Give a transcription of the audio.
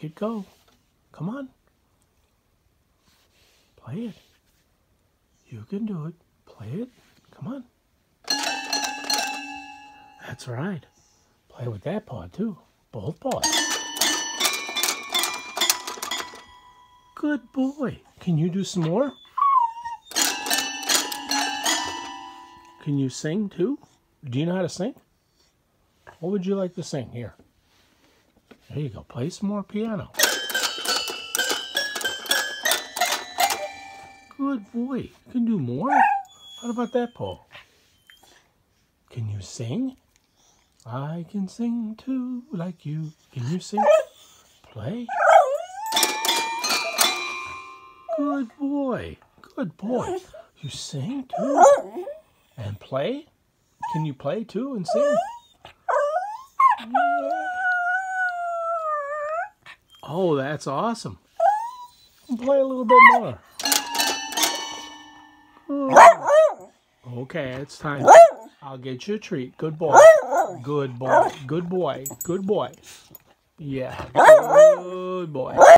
Make it go. Come on. Play it. You can do it. Play it. Come on. That's right. Play with that paw too. Both paws. Good boy. Can you do some more? Can you sing too? Do you know how to sing? What would you like to sing? Here. There you go. Play some more piano. Good boy. You can do more. How about that, Paul? Can you sing? I can sing too, like you. Can you sing? Play. Good boy. Good boy. You sing too? And play? Can you play too and sing? Yeah. Oh, that's awesome. Play a little bit more. Oh. Okay, it's time. I'll get you a treat. Good boy. Good boy. Good boy. Good boy. Yeah. Good boy.